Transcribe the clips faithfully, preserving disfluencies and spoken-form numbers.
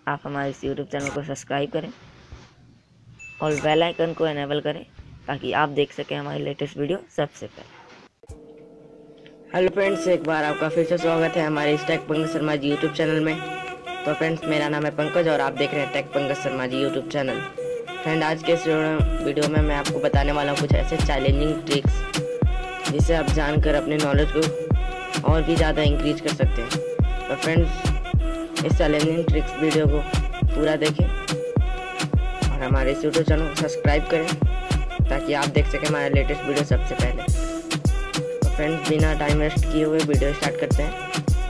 आप हमारे इस यूट्यूब चैनल को सब्सक्राइब करें और बेल आइकन को एनेबल करें ताकि आप देख सकें हमारी लेटेस्ट वीडियो सबसे पहले। हेलो फ्रेंड्स, एक बार आपका फिर से स्वागत है हमारे इस tech Pankaj Sharma ji YouTube channel में। तो फ्रेंड्स, मेरा नाम है पंकज और आप देख रहे हैं tech Pankaj Sharma ji YouTube channel. Friend, आज के इस वीडियो में मैं आपको बताने वाला हूँ कुछ ऐसे चैलेंजिंग ट्रिक्स जिससे आप जानकर अपने नॉलेज को और भी ज़्यादा इंक्रीज कर सकते हैं। तो फ्रेंड्स, इस चैलेंजिंग ट्रिक्स वीडियो को पूरा देखें और हमारे इस यूट्यूब चैनल को सब्सक्राइब करें ताकि आप देख सकें हमारे लेटेस्ट वीडियो सबसे पहले। तो फ्रेंड्स, बिना टाइम वेस्ट किए हुए वीडियो स्टार्ट करते हैं।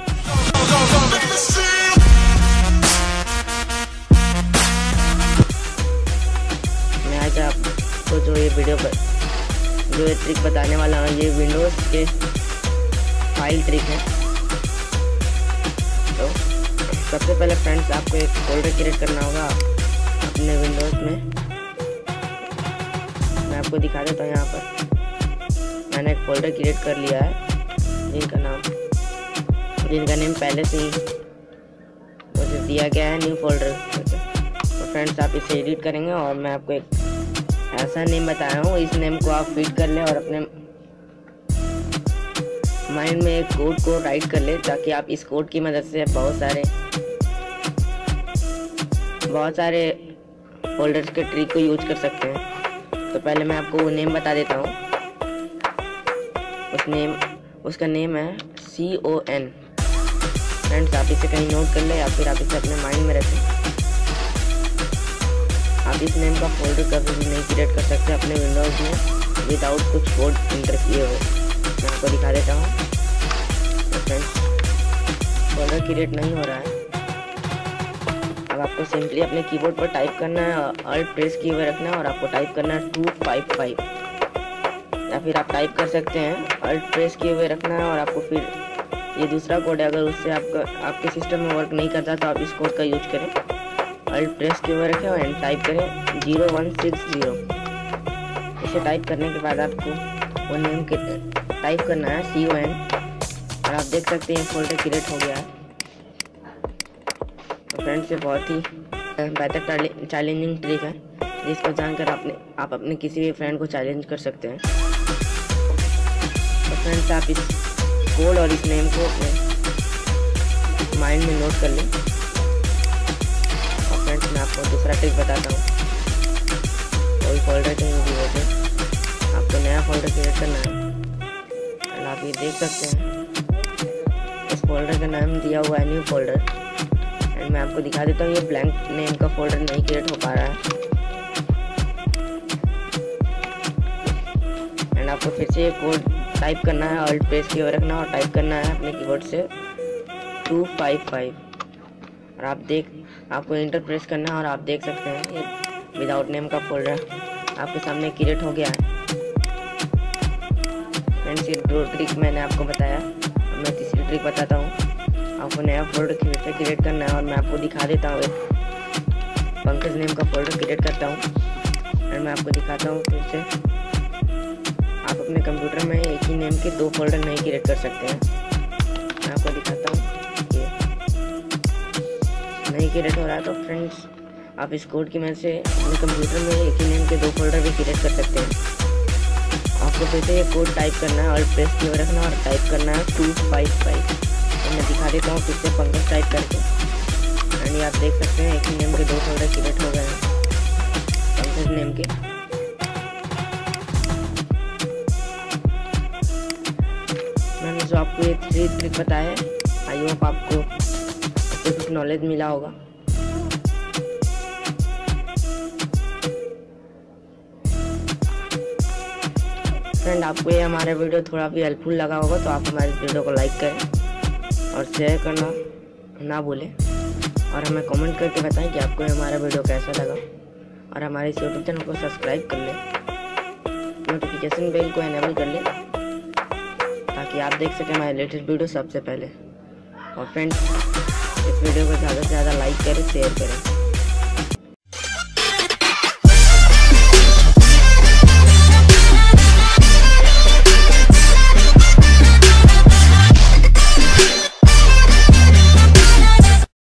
मैं आज आपको जो ये वीडियो पर जो ये ट्रिक बताने वाला हूँ, ये विंडोज़ के फाइल ट्रिक है। तो सबसे पहले फ्रेंड्स, आपको एक फोल्डर क्रिएट करना होगा अपने विंडोज़ में। मैं आपको दिखा देता हूँ। यहाँ पर मैंने एक फोल्डर क्रिएट कर लिया है जिनका नाम जिनका नेम पहले से ही मुझे दिया गया है, न्यू फोल्डर। तो फ्रेंड्स, आप इसे एडिट करेंगे और मैं आपको एक ऐसा नेम बता रहा हूँ, इस नेम को आप फीड कर लें और अपने माइंड में एक कोड को राइट कर ले ताकि आप इस कोड की मदद से बहुत सारे बहुत सारे फोल्डर्स के ट्रिक को यूज कर सकते हैं। तो पहले मैं आपको वो नेम बता देता हूँ। उस नेम उसका नेम है सी ओ एन। फ्रेंड्स, आप इसे कहीं नोट कर ले या फिर आप इसे अपने माइंड में रखें। आप इस नेम का फोल्डर कभी भी नहीं क्रिएट कर सकते अपने विंडोज़ में विदाउट कुछ कोड इंटर किए हुए। मैं आपको दिखा देता हूँ। तो फ्रेंड्स, फोल्डर क्रिएट नहीं हो रहा है। अब आपको सिंपली अपने कीबोर्ड पर टाइप करना है, अल्ट प्रेस किए हुए रखना है और आपको टाइप करना है टू फाइव फाइव, या फिर आप टाइप कर सकते हैं अल्ट प्रेस किए हुए रखना है और आपको फिर ये दूसरा कोड है, अगर उससे आपका आपके सिस्टम में वर्क नहीं करता तो आप इस कोड का यूज करें। अल्ट प्रेस किए हुए रखें और एंड टाइप करें जीरो वन सिक्स जीरो। इसे टाइप करने के बाद आपको वो नेम के टाइप करना है सी ओ एन और आप देख सकते हैं फोल्डर क्रिएट हो गया है। तो फ्रेंड्स, ये बहुत ही बेहतर चैलेंजिंग ट्रिक है जिसको जानकर आपने आप अपने किसी भी फ्रेंड को चैलेंज कर सकते हैं। तो फ्रेंड्स, आप इस कोड और इस नेम को अपने माइंड में नोट कर लें। और फ्रेंड्स, मैं आपको दूसरा ट्रिक बताता हूँ। कोई फोल्डर कहीं भी होते आपको नया फोल्डर क्रिएट करना है। आप ये देख सकते हैं इस फोल्डर का नाम दिया हुआ है न्यू फोल्डर। एंड मैं आपको दिखा देता हूँ, ये ब्लैंक नेम का फोल्डर नहीं क्रिएट हो पा रहा है। एंड आपको फिर से ये कोड टाइप करना है, अल्ट प्रेस किए हुए रखना और टाइप करना है अपने कीबोर्ड से टू फाइव फाइव और आप देख आपको इंटर प्रेस करना है और आप देख सकते हैं ये विदाउट नेम का फोल्डर आपके सामने क्रिएट हो गया है। फ्रेंड्स, ये दो ट्रिक मैंने आपको बताया। अब मैं तीसरी ट्रिक बताता हूँ। आपको नया फोल्डर फिर से क्रिएट करना है और मैं आपको दिखा देता हूँ। एक पंकज नेम का फोल्डर क्रिएट करता हूँ और मैं आपको दिखाता हूँ। फिर से आप अपने कंप्यूटर में एक ही नेम के दो फोल्डर नहीं क्रिएट कर सकते हैं। मैं आपको दिखाता हूँ, ये नहीं क्रिएट हो रहा है। तो फ्रेंड्स, आप इस कोड की मदद से अपने कंप्यूटर में एक ही नेम के दो फोल्डर भी क्रिएट कर सकते हैं। आपको फिर से ये कोड टाइप करना है और प्रेस किए हुए रखना और टाइप करना है टू फाइव फाइव। तो मैं दिखा देता हूँ फिर से पंकज टाइप करके। एंड आप देख सकते हैं एक ही नेम के दो फोल्डर क्रिएट हो गए हैं पंकज नेम के। मैंने जो आपको ये थ्री ट्रिक बताया, आई होप आपको इससे कुछ नॉलेज मिला होगा। फ्रेंड, आपको ये हमारा वीडियो थोड़ा भी हेल्पफुल लगा होगा तो आप हमारे वीडियो को लाइक करें और शेयर करना ना भूलें और हमें कमेंट करके बताएं कि आपको हमारा वीडियो कैसा लगा। और हमारे इस यूट्यूब चैनल को सब्सक्राइब कर लें, नोटिफिकेशन बेल को एनेबल कर लें ताकि आप देख सकें हमारे लेटेस्ट वीडियो सबसे पहले। और फ्रेंड्स, इस वीडियो को ज़्यादा से ज़्यादा लाइक करें, शेयर करें।